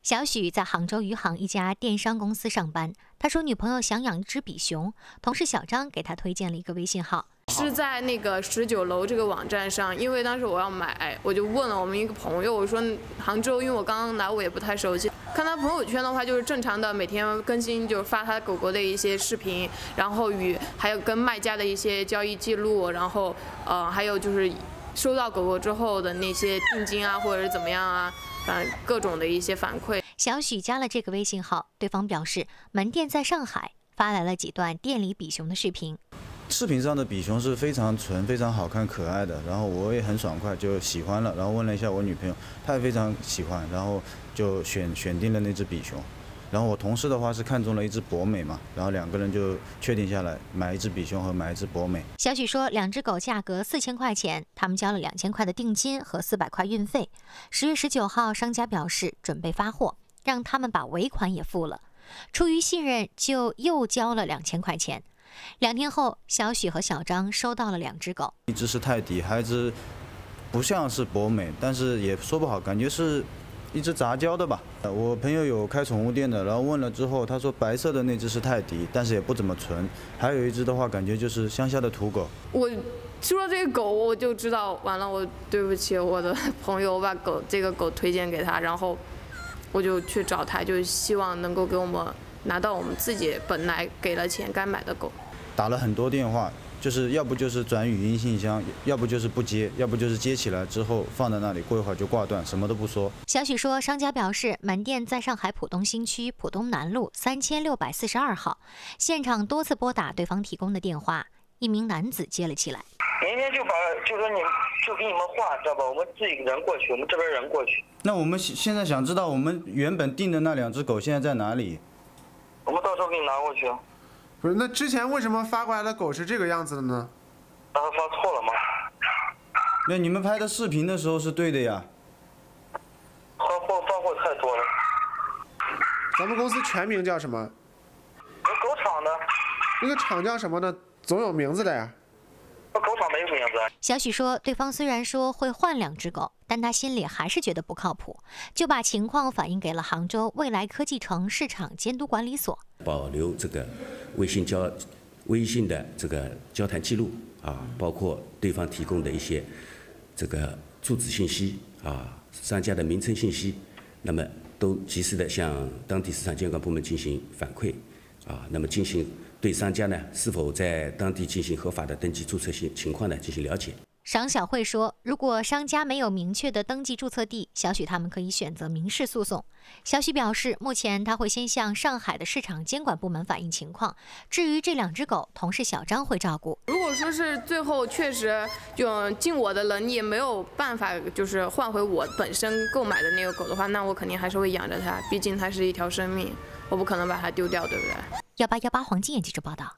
小许在杭州余杭一家电商公司上班。他说，女朋友想养一只比熊，同事小张给他推荐了一个微信号， 是在那个19楼这个网站上。因为当时我要买，我就问了我们一个朋友，我说杭州，因为我刚刚来，我也不太熟悉。看他朋友圈的话，就是正常的每天更新，就是发他狗狗的一些视频，然后还有跟卖家的一些交易记录，然后还有就是收到狗狗之后的那些定金啊，或者是怎么样啊。各种的一些反馈。 小许加了这个微信号，对方表示门店在上海，发来了几段店里比熊的视频。 视频上的比熊是非常纯、非常好看、可爱的，然后我也很爽快就喜欢了，然后问了一下我女朋友，她也非常喜欢，然后就选定了那只比熊。然后我同事的话是看中了一只博美嘛，然后两个人就确定下来买一只比熊和买一只博美。 小许说，2只狗价格4000块钱，他们交了2000块的定金和400块运费。10月19号，商家表示准备发货，让他们把尾款也付了。出于信任，就又交了2000块钱。2天后，小许和小张收到了2只狗， 一只是泰迪，还有一只不像是博美，但是也说不好，感觉是一只杂交的吧。我朋友有开宠物店的，然后问了之后，他说白色的那只是泰迪，但是也不怎么纯。还有一只的话，感觉就是乡下的土狗。 我说这个狗，我就知道完了，我对不起我的朋友，我把这个狗推荐给他，然后我就去找他，就希望能够给我们拿到我们自己本来给了钱该买的狗。 打了很多电话。就是要不就是转语音信箱，要不就是不接，要不就是接起来之后放在那里，过一会儿就挂断，什么都不说。 小许说，商家表示门店在上海浦东新区浦东南路3642号，现场多次拨打对方提供的电话，一名男子接了起来。 明天就说你就给你们换，知道吧？我们自己人过去，我们这边人过去。 那我们现在想知道，我们原本订的那2只狗现在在哪里？ 我们到时候给你拿过去。 不是，那之前为什么发过来的狗是这个样子的呢？ 那他发错了吗？ 那你们拍的视频的时候是对的呀。 发货太多了。 咱们公司全名叫什么？ 有狗场的。 那个厂叫什么呢？总有名字的呀。 那狗场没有名字。 小许说，对方虽然说会换2只狗，但他心里还是觉得不靠谱，就把情况反映给了杭州未来科技城市场监督管理所。 保留这个微信的这个交谈记录啊，包括对方提供的一些这个住址信息啊、商家的名称信息，那么都及时的向当地市场监管部门进行反馈啊，那么进行对商家呢是否在当地进行合法的登记注册情况呢进行了解。 常小慧说，如果商家没有明确的登记注册地，小许他们可以选择民事诉讼。小许表示，目前他会先向上海的市场监管部门反映情况，至于这2只狗，同事小张会照顾。 如果说是最后确实就尽我的能力没有办法就是换回我本身购买的那个狗的话，那我肯定还是会养着它，毕竟它是一条生命，我不可能把它丢掉，对不对 ？1818黄金眼记者报道。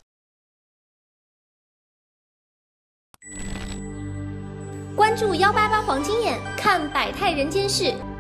关注188黄金眼，看百态人间事。